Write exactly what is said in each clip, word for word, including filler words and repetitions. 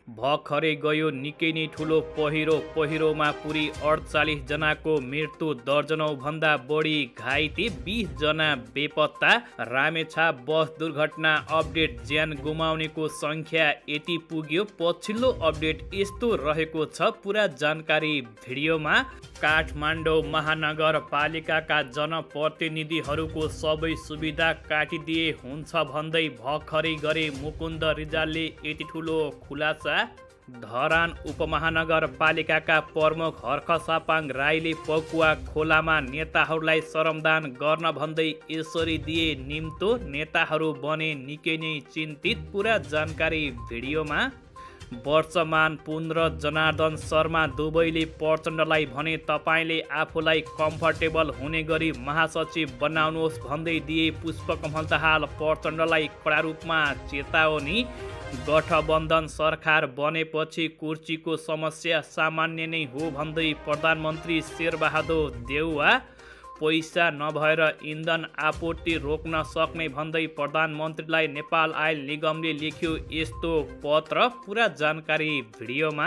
भर्खरै गयो निकै नै ठुलो पहिरो पहिरोमा पुरी अडचालिस जनाको मृत्यु, दर्जनौ भन्दा बढी घाइते, बीस जना बेपत्ता। रामेछाप बस दुर्घटना अपडेट, ज्यान गुमाउनेको संख्या यति पुग्यो। पछिल्लो अपडेट यस्तो रहेको छ, पुरा जानकारी भिडियोमा। काठमाडौँ महानगरपालिकाका जनप्रतिनिधिहरूको सबै सुविधा काटिदिए हुन्छ भन्दै भर्खरै गरे मुकुन्द रिजालले यति ठुलो खुलासा। धरान उपमहानगरपालिकाका प्रमुख हर्ख सापाङ राईले पकुवा खोलामा नेताहरूलाई श्रमदान गर्न भन्दै यसरी दिए निम्तो। नेताहरू बने निकै नै चिन्तित, पुरा जानकारी भिडियोमा। वर्षमान पुन र जनार्दन शर्मा दुवैले प्रचण्डलाई भने तपाईँले आफूलाई कम्फर्टेबल हुने गरी महासचिव बनाउनुहोस् भन्दै दिए पुष्पकमल दाहाल प्रचण्डलाई कडा रूपमा चेतावनी। गठबन्धन सरकार बनेपछि कुर्सीको समस्या सामान्य नै हो भन्दै प्रधानमन्त्री शेरबहादुर देउवा। पैसा नभएर इन्धन आपूर्ति रोक्न सक्ने भन्दै प्रधानमन्त्रीलाई नेपाल आयल निगमले लेख्यो यस्तो पत्र, पुरा जानकारी भिडियोमा।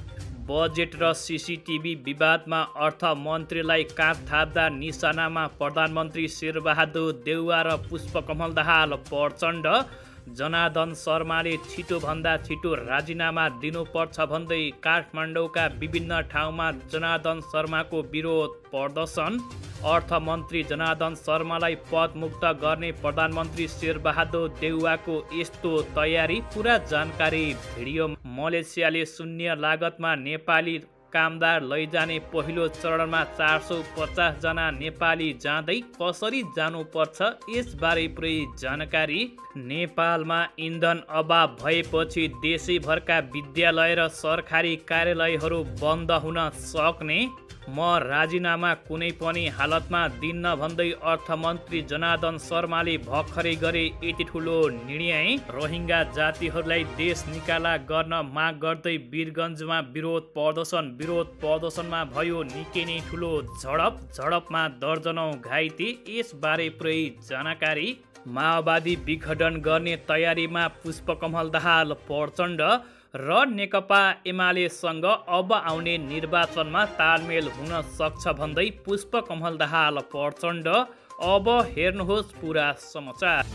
बजेट र सिसिटिभी विवादमा अर्थमन्त्रीलाई काँध थाप्दा निशानामा प्रधानमन्त्री शेरबहादुर देउवा र पुष्पकमल दाहाल प्रचण्ड। जनार्दन शर्माले छिटोभन्दा छिटो राजीनामा दिनुपर्छ भन्दै काठमाडौँका विभिन्न ठाउँमा जनार्दन शर्माको विरोध प्रदर्शन। अर्थमन्त्री जनार्दन शर्मालाई पदमुक्त गर्ने प्रधानमन्त्री शेरबहादुर देउवाको यस्तो तयारी, पुरा जानकारी भिडियो। मलेसियाले शून्य लागतमा नेपाली कामदार लैजाने पहिलो चरणमा चार सौ पचास जना नेपाली जाँदै, कसरी जानुपर्छ यसबारे पुरै जानकारी। नेपालमा इन्धन अभाव भएपछि देशैभरका विद्यालय र सरकारी कार्यालयहरू बन्द हुन सक्ने। म राजीनामा कुनै पनि हालतमा दिन्न भन्दै अर्थमन्त्री जनार्दन शर्माले भर्खरै गरे यति ठुलो निर्णय। रोहिङ्गा जातिहरूलाई देश निकाला गर्न माग गर्दै वीरगन्जमा विरोध प्रदर्शन। विरोध प्रदर्शनमा भयो निकै नै ठुलो झडप, झडपमा दर्जनौ घाइते, यसबारे पुरै जानकारी। माओवादी विघटन गर्ने तयारीमा पुष्पकमल दाहाल प्रचण्ड र नेकपा एमालेसँग अब आउने निर्वाचनमा तालमेल हुन सक्छ भन्दै पुष्पकमल दाहाल प्रचण्ड। अब हेर्नुहोस् पुरा समाचार।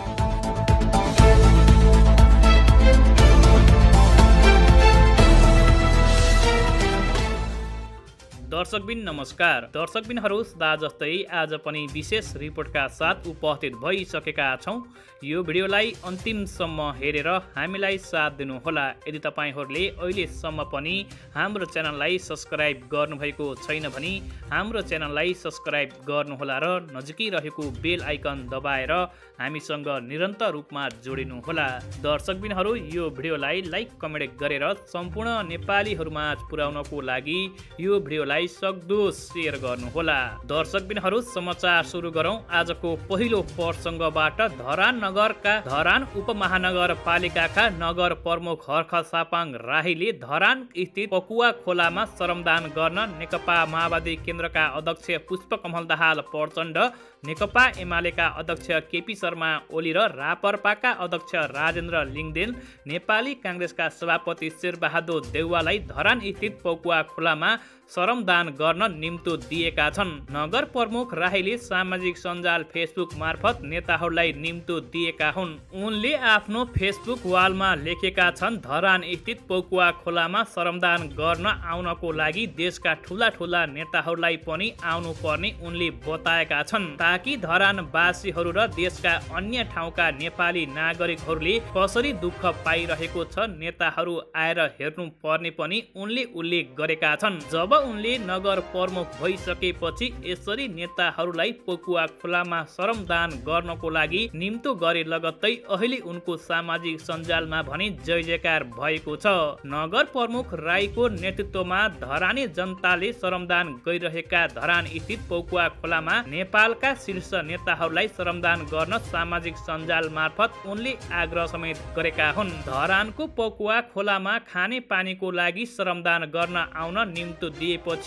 दर्शकबिन नमस्कार। दर्शकबिनहरू सदा जस्तै आज पनि विशेष रिपोर्टका साथ उपस्थित भइसकेका छौँ। यो भिडियोलाई अन्तिमसम्म हेरेर हामीलाई साथ दिनुहोला। यदि तपाईँहरूले अहिलेसम्म पनि हाम्रो च्यानललाई सब्सक्राइब गर्नुभएको छैन भने हाम्रो च्यानललाई सब्सक्राइब गर्नुहोला र नजिकै रहेको बेल आइकन दबाएर हामीसँग निरन्तर रूपमा जोडिनुहोला। दर्शकबिनहरू यो भिडियोलाई लाइक कमेन्ट गरेर सम्पूर्ण नेपालीहरूमा पुर्याउनको लागि यो भिडियोलाई सक्दो शेयर गर्नुहोला। दर्शकबिनहरू समाचार सुरु गरौँ आजको पहिलो प्रसङ्गबाट। धरान नगरका धरान उपमहानगरपालिकाका नगर प्रमुख हर्ख सापाङ राईले धरान स्थित पकुवा खोलामा श्रमदान गर्न नेकपा माओवादी केन्द्रका अध्यक्ष पुष्पकमल दाहाल प्रचण्ड, नेकपा एमालेका अध्यक्ष केपी शर्मा ओली र रापरपाका अध्यक्ष राजेन्द्र लिङदेन, नेपाली काङ्ग्रेसका सभापति शेरबहादुर देउवालाई धरान स्थित पकुवा खोलामा श्रमदान गर्न निम्तो दिएका छन्। नगर प्रमुख राईले सामाजिक सञ्जाल फेसबुक मार्फत नेताहरूलाई निम्तो दिएका हुन्। उनले आफ्नो फेसबुक वालमा लेखेका छन्, धरान स्थित पकुवा खोलामा श्रमदान गर्न आउनको लागि देशका ठुला ठुला नेताहरूलाई पनि आउनु पर्ने उनले बताएका छन्, ताकि धरानवासीहरू र देशका अन्य ठाउँका नेपाली नागरिकहरूले कसरी दुःख पाइरहेको छ नेताहरू आएर हेर्नु पर्ने पनि उनले उल्लेख गरेका छन्। जब उनले नगर प्रमुख भइसकेपछि यसरी नेताहरूलाई पकुवा खोलामा श्रमदान गर्नको लागि निम्तो गरे लगत्तै अहिले उनको सामाजिक सञ्जालमा भने जय जयकार भएको छ। नगर प्रमुख राईको नेतृत्वमा धरानी जनताले श्रमदान गरिरहेका धरान स्थित पकुवा खोलामा नेपालका शीर्ष नेताहरूलाई श्रमदान गर्न सामाजिक सञ्जाल मार्फत उनले आग्रह समेत गरेका हुन्। धरानको पकुवा खोलामा खाने पानीको लागि श्रमदान गर्न आउन निम्तो दिएपछि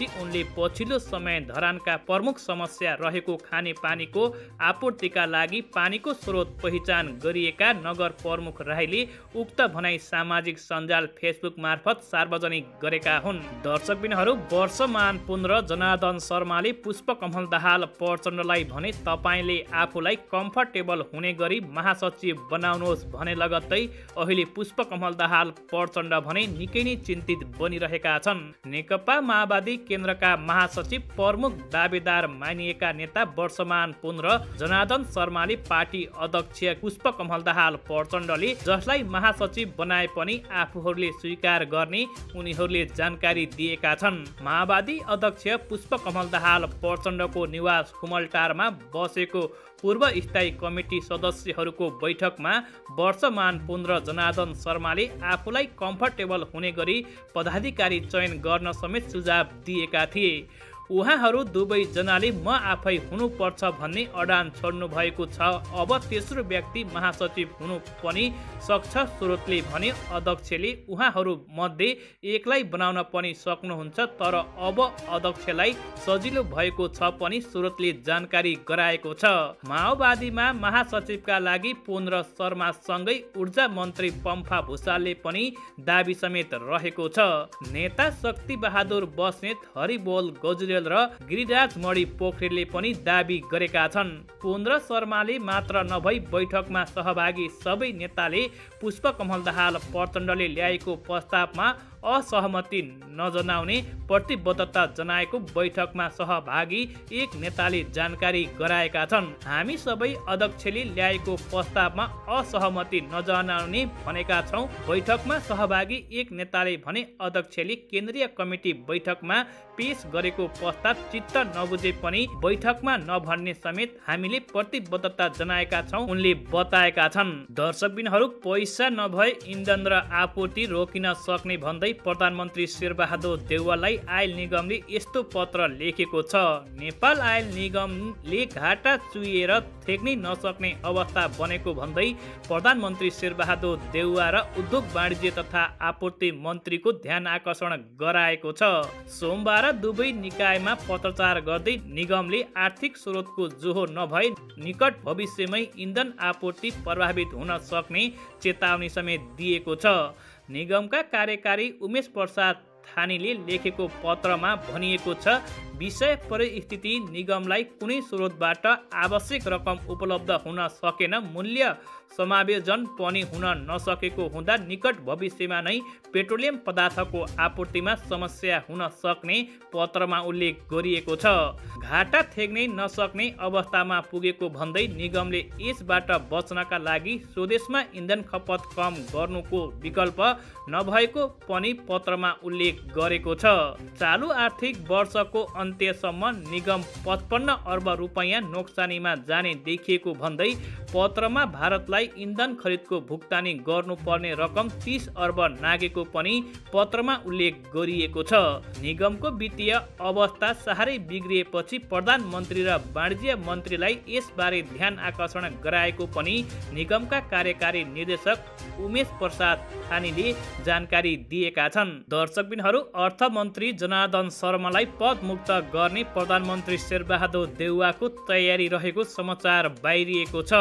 गरेपछि उनले पछिल्लो समय धरानका प्रमुख समस्या रहेको खानेपानीको आपूर्तिका लागि पानीको स्रोत पहिचान गरिएका नगर प्रमुख राईले उक्त भनाई सामाजिक सञ्जाल फेसबुक मार्फत सार्वजनिक गरेका हुन्। दर्शकबिनहरू, वर्षमान पुनः जनार्दन शर्माले पुष्पकमल दाहाल प्रचण्डलाई भने तपाईँले आफूलाई कम्फर्टेबल हुने गरी महासचिव बनाउनुहोस् भने लगत्तै अहिले पुष्पकमल दाहाल प्रचण्ड भने निकै नै चिन्तित बनिरहेका छन्। नेकपा माओवादी केन्द्रका महासचिव प्रमुख दावेदार मानिएका नेता वर्षमान पुनः जनार्दन शर्माले पार्टी अध्यक्ष पुष्पकमल दाहाल प्रचण्डले जसलाई महासचिव बनाए पनि आफूहरूले स्वीकार गर्ने उनीहरूले जानकारी दिएका छन्। माओवादी अध्यक्ष पुष्पकमल दाहाल प्रचण्डको निवास खुमलटारमा बसेको पूर्व स्थायी कमिटी सदस्यहरूको बैठकमा वर्षमान पुनः जनार्दन शर्माले आफूलाई कम्फर्टेबल हुने गरी पदाधिकारी चयन गर्न समेत सुझाव दिएका थिए। उहाँहरू दुवैजनाले म आफै हुनुपर्छ भन्ने अडान छोड्नु भएको छ। अब तेस्रो व्यक्ति महासचिव हुनु पनि सक्छ। स्रोतले भने अध्यक्षले उहाँहरू मध्ये एकलाई बनाउन पनि सक्नुहुन्छ, तर अब अध्यक्षलाई सजिलो भएको छ पनि स्रोतले जानकारी गराएको छ। माओवादीमा महासचिवका लागि पुनः शर्मासँगै ऊर्जा मन्त्री पम्फा भूषालले पनि दाबी समेत रहेको छ। नेता शक्ति बहादुर बस्नेत, हरिबोल गजुरेल र गिरिराज मणि पोखरेलले पनि दाबी गरेका छन्। पुनः शर्माले मात्र नभई बैठकमा सहभागी सबै नेताले पुष्पकमल दाहाल प्रचण्डले ल्याएको प्रस्तावमा असहमति नजनाउने प्रतिबद्धता जनाएको बैठकमा सहभागी एक नेताले जानकारी गराएका छन्। हामी सबै अध्यक्षले ल्याएको प्रस्तावमा असहमति नजनाउने भनेका छौँ। बैठकमा सहभागी एक नेताले भने अध्यक्षले केन्द्रीय कमिटी बैठकमा पेश गरेको प्रस्ताव चित्त नबुझे पनि बैठकमा नभन्ने समेत हामीले प्रतिबद्धता जनाएका छौँ, उनले बताएका छन्। दर्शकबिनहरू, पैसा नभए इन्धन र आपूर्ति रोकिन सक्ने भन्दै प्रधानमन्त्री शेरबहादुर देउवालाई आयल निगमले यस्तो पत्र लेखेको छ। नेपाल आयल निगमले घाटा चुहिएर थेक्नै नसक्ने अवस्था बनेको भन्दै प्रधानमन्त्री शेरबहादुर देउवा र उद्योग वाणिज्य तथा आपूर्ति मन्त्रीको ध्यान आकर्षण गराएको छ। सोमबार दुवै निकायमा पत्रचार गर्दै निगमले आर्थिक स्रोतको जोहो नभए निकट भविष्यमै इन्धन आपूर्ति प्रभावित हुन सक्ने चेतावनी समेत दिएको छ। निगमका कार्यकारी उमेश प्रसाद थानीले लेखेको पत्रमा भनिएको छ, विषय परिस्थिति निगमलाई कुनै स्रोतबाट आवश्यक रकम उपलब्ध हुन सकेन, मूल्य समायोजन पनि हुन नसकेको हुँदा निकट भविष्यमा नै पेट्रोलियम पदार्थको आपूर्तिमा समस्या हुन सक्ने पत्रमा उल्लेख गरिएको छ। घाटा थेक्नै नसक्ने अवस्थामा पुगेको भन्दै निगमले यसबाट बच्नका लागि स्वदेशमा इन्धन खपत कम गर्नुको विकल्प नभएको पनि पत्रमा उल्लेख गरेको छ। चालु आर्थिक वर्षको अन्त्यसम्म निगम पचपन्न अर्ब रुपैयाँ नोक्सानीमा जाने देखिएको भन्दै पत्रमा भारतलाई इन्धन खरिदको भुक्तानी गर्नुपर्ने रकम तीस अर्ब नागेको पनि पत्रमा उल्लेख गरिएको छ। निगमको वित्तीय अवस्था साह्रै बिग्रिएपछि प्रधानमन्त्री र वाणिज्य मन्त्रीलाई यसबारे ध्यान आकर्षण गराएको पनि निगमका कार्यकारी निर्देशक उमेश प्रसाद थानीले जानकारी दिएका छन्। दर्शकबिनहरू, अर्थमन्त्री जनार्दन शर्मालाई पदमुक्त गर्ने प्रधानमन्त्री शेरबहादुर देउवाको तयारी रहेको समाचार बाहिरिएको छ।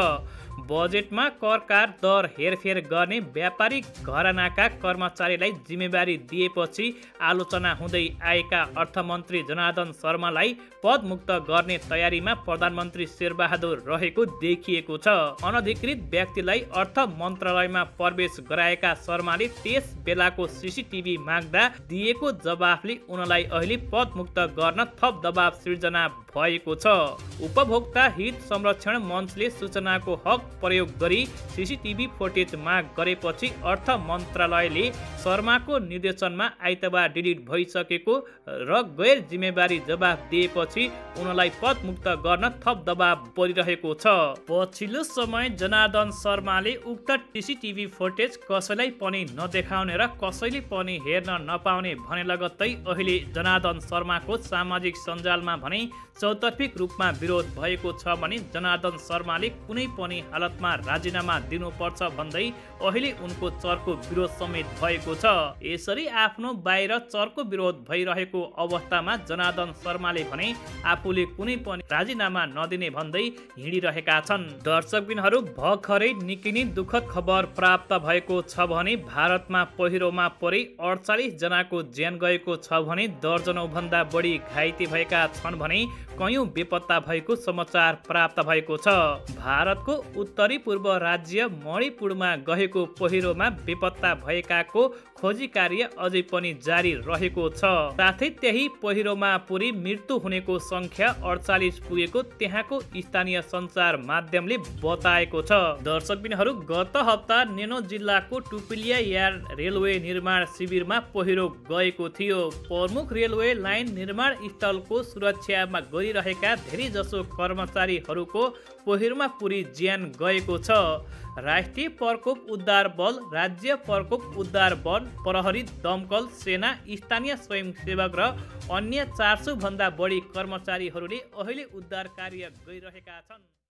बजेटमा करकार दर हेरफेर गर्ने व्यापारिक घरानाका कर्मचारीलाई जिम्मेवारी दिएपछि आलोचना हुँदै आएका अर्थमन्त्री जनार्दन शर्मालाई पदमुक्त गर्ने तयारीमा प्रधानमन्त्री शेरबहादुर रहेको देखिएको छ। अनधिकृत व्यक्तिलाई अर्थ मन्त्रालयमा प्रवेश गराएका शर्माले त्यस बेलाको सिसिटिभी माग्दा दिएको जवाफले उनलाई अहिले पदमुक्त गर्न थप दबाव सिर्जना भएको छ। उपभोक्ता हित संरक्षण मञ्चले सूचनाको हक प्रयोग गरी सिसिटिभी फुटेज माग गरेपछि अर्थ मन्त्रालयले शर्माको निर्देशनमा आइतबार डिलिट भइसकेको र गैर जिम्मेवारी जवाफ दिएपछि उनलाई पदमुक्त गर्न थप दबाव परिरहेको छ। पछिल्लो समय जनार्दन शर्माले उक्त सिसिटिभी फुटेज कसैलाई पनि नदेखाउने र कसैले पनि हेर्न नपाउने भने लगत्तै अहिले जनार्दन शर्माको सामाजिक सञ्जालमा भने चौतर्फिक रूपमा विरोध भएको छ भने जनार्दन शर्माले कुनै पनि हालतमा राजीनामा दिनुपर्छ भन्दै अहिले उनको चर्को विरोध समेत भएको छ। यसरी आफ्नो बाहिर चर्को विरोध भइरहेको अवस्थामा जनार्दन शर्माले भने आफूले कुनै पनि राजीनामा नदिने भन्दै हिँडिरहेका छन्। दर्शकबिनहरू, भर्खरै निकै नै दुःखद खबर प्राप्त भएको छ भने भारतमा पहिरोमा परि अडचालिस जनाको ज्यान गएको छ भने दर्जनौं भन्दा बढी घाइते भएका छन् भने कयौं बेपत्ता भएको समाचार प्राप्त भएको छ। भारतको उत्तरी पूर्व राज्य मणिपुरमा गएको पहिरोमा बेपत्ता भएकाको खोजी कार्य अझै पनि जारी रहेको छ। साथै त्यही पहिरोमा पुरी मृत्यु हुनेको संख्या अडचालिस पुगेको त्यहाँको स्थानीय सञ्चार माध्यमले बताएको छ। दर्शकबिनहरू, गत हप्ता नेनो जिल्लाको टुपिलिया यार्ड रेलवे निर्माण शिविरमा पहिरो गएको थियो। प्रमुख रेलवे लाइन निर्माण स्थलको सुरक्षामा गरिरहेका धेरै जसो कर्मचारीहरूको पहिरोमा पुरी ज्यान गएको छ। राष्ट्रिय प्रकोप उद्धार बल, राज्य प्रकोप उद्धार बल, प्रहरी, दमकल, सेना, स्थानीय स्वयंसेवक र अन्य चार सौ भन्दा बढी कर्मचारीहरूले अहिले उद्धार कार्य गरिरहेका छन्।